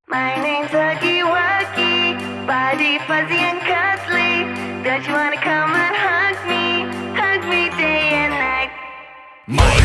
My name's Huggy Wuggy, body fuzzy and cuddly. Don't you wanna come and hug me day and night?